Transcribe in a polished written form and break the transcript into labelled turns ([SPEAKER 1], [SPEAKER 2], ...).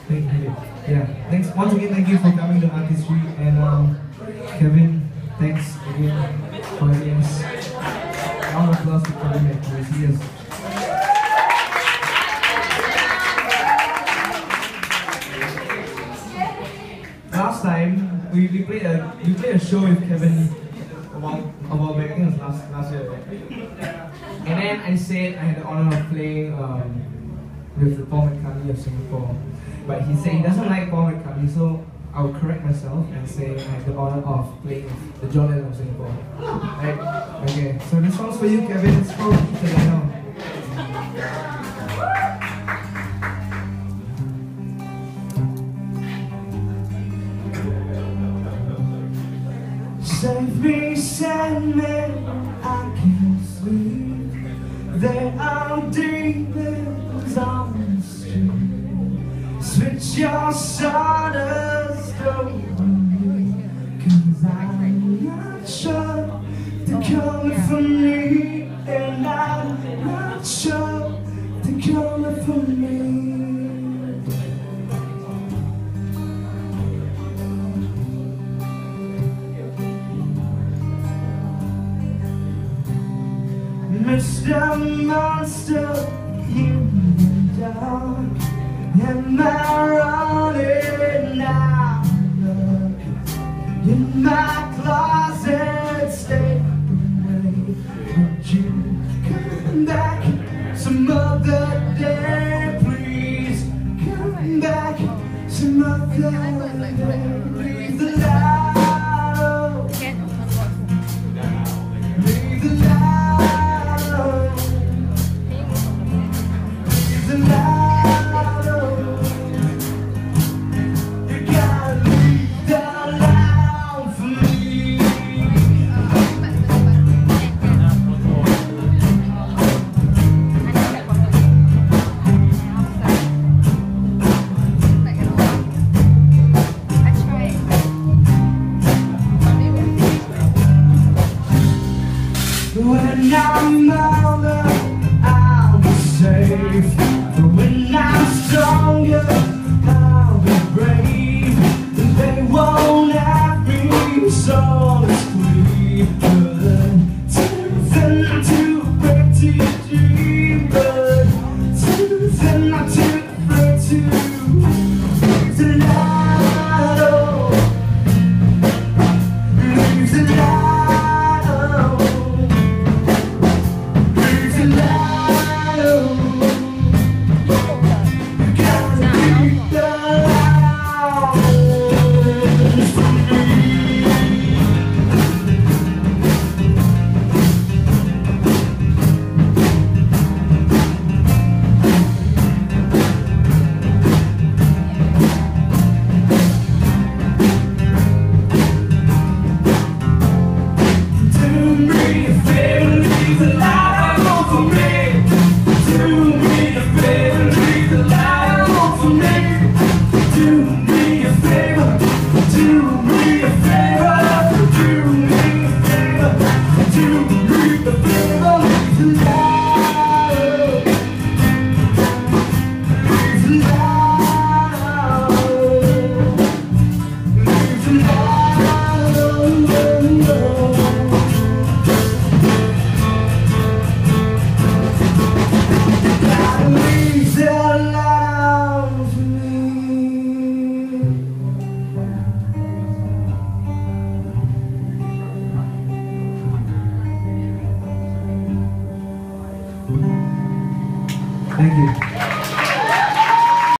[SPEAKER 1] Thank you. Yeah. Thanks once again. Thank you for coming to Artistry, and Kevin, thanks again for having us. Round of applause to Kevin and Tracy. Yes. Last time we played a show with Kevin about back, I think it was last year, right? And then I said I had the honor of playing with the Paul McCartney of Singapore. But he said he doesn't like Paul McCartney, so I'll correct myself and say I have the honor of playing with the John Lennon of Singapore. Right? Okay, so this one's for you, Kevin. It's called Peter Lennon. Save me, Sandman, I can't sleep. There are demons on the street. Switch your sawdust over me, 'cause I'm not sure they're coming for me, and I'm not sure they're coming for me. Mr. Monster in the dark, am I running out of luck? In my closet, stay away. Would you come back some other day, please? Come back some other day. Leave the light on. Leave the light. When I'm older, I'll be safe. But when I'm stronger, I'll be brave. And they won't have me, so let's leave. Then too afraid to dream, but then not too afraid to leave the light on. Leave the light on. Thank you.